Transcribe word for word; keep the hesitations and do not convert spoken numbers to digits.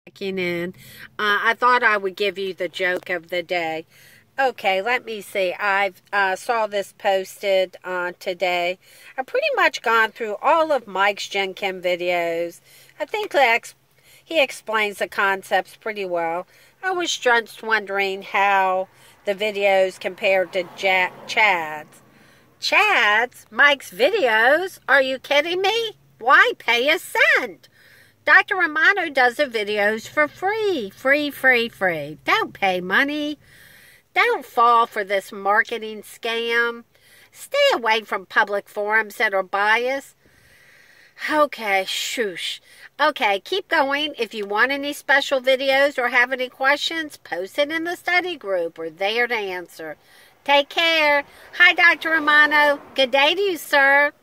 checking in. Uh, I thought I would give you the joke of the day. Okay, let me see. I uh, saw this posted uh, today. I've pretty much gone through all of Mike's Gen Chem videos. I think ex he explains the concepts pretty well. I was just wondering how the videos compared to ja Chad's. Chad's? Mike's videos? Are you kidding me? Why pay a cent? Doctor Romano does the videos for free. Free, free, free. Don't pay money. Don't fall for this marketing scam. Stay away from public forums that are biased. Okay, shoosh. Okay, keep going. If you want any special videos or have any questions, post it in the study group. We're there to answer. Take care. Hi, Doctor Romano. Good day to you, sir.